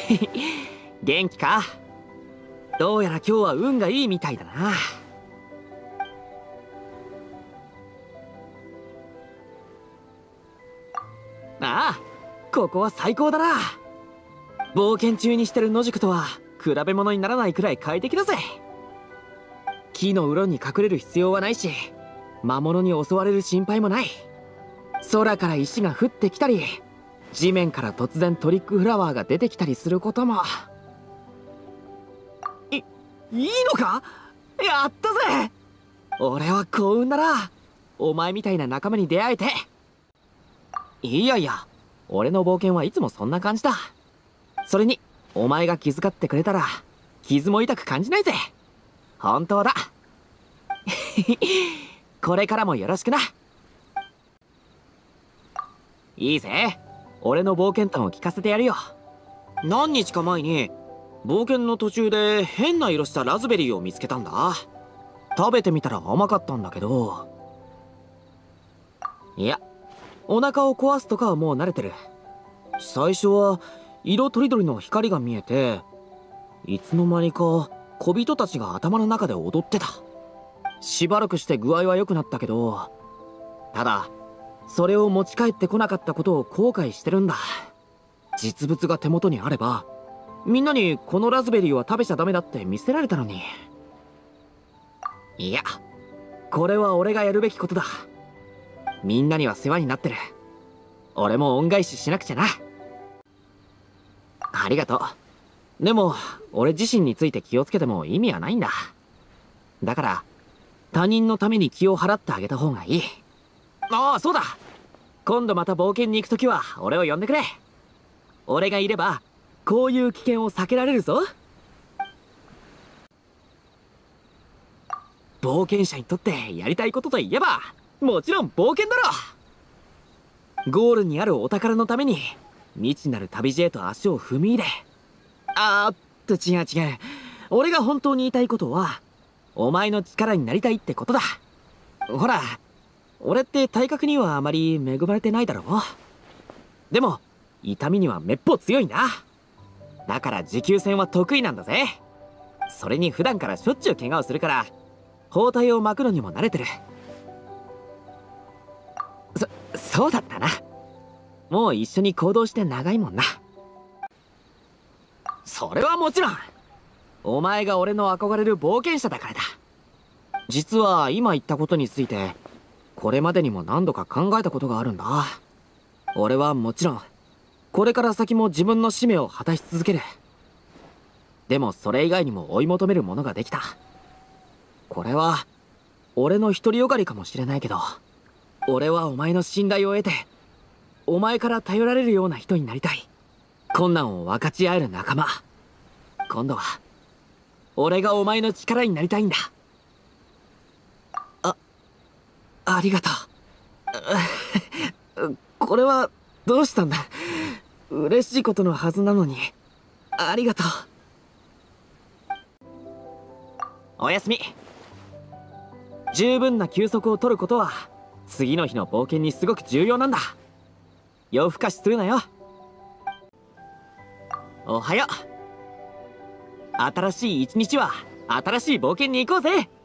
元気か？どうやら今日は運がいいみたいだな。ああ、ここは最高だな。冒険中にしてる野宿とは比べ物にならないくらい快適だぜ。木の洞に隠れる必要はないし、魔物に襲われる心配もない。空から石が降ってきたり、地面から突然トリックフラワーが出てきたりすることも。いいのか？やったぜ。俺は幸運だな。お前みたいな仲間に出会えて。いやいや、俺の冒険はいつもそんな感じだ。それにお前が気遣ってくれたら傷も痛く感じないぜ。本当だ。これからもよろしくな。いいぜ。俺の冒険談を聞かせてやるよ。何日か前に冒険の途中で変な色したラズベリーを見つけたんだ。食べてみたら甘かったんだけど、いや、お腹を壊すとかはもう慣れてる。最初は色とりどりの光が見えて、いつの間にか小人たちが頭の中で踊ってた。しばらくして具合は良くなったけど、ただそれを持ち帰ってこなかったことを後悔してるんだ。実物が手元にあればみんなにこのラズベリーは食べちゃダメだって見せられたのに。いや、これは俺がやるべきことだ。みんなには世話になってる。俺も恩返ししなくちゃな。ありがとう。でも俺自身について気をつけても意味はないんだ。だから他人のために気を払ってあげた方がいい。ああ、そうだ。今度また冒険に行くときは俺を呼んでくれ。俺がいればこういう危険を避けられるぞ。冒険者にとってやりたいことといえばもちろん冒険だろ。ゴールにあるお宝のために未知なる旅路へと足を踏み入れ。違う。俺が本当に言いたいことはお前の力になりたいってことだ。ほら、俺って体格にはあまり恵まれてないだろう。でも痛みにはめっぽう強いんだ。だから持久戦は得意なんだぜ。それに普段からしょっちゅう怪我をするから包帯を巻くのにも慣れてる。そうだったな。もう一緒に行動して長いもんな。それはもちろんお前が俺の憧れる冒険者だからだ。実は今言ったことについてこれまでにも何度か考えたことがあるんだ。俺はもちろんこれから先も自分の使命を果たし続ける。でもそれ以外にも追い求めるものができた。これは俺の独りよがりかもしれないけど、俺はお前の信頼を得てお前から頼られるような人になりたい。困難を分かち合える仲間。今度は俺がお前の力になりたいんだ。ありがとう。これはどうしたんだ。嬉しいことのはずなのに。ありがとう。おやすみ。十分な休息を取ることは次の日の冒険にすごく重要なんだ。夜更かしするなよ。おはよう。新しい一日は新しい冒険に行こうぜ。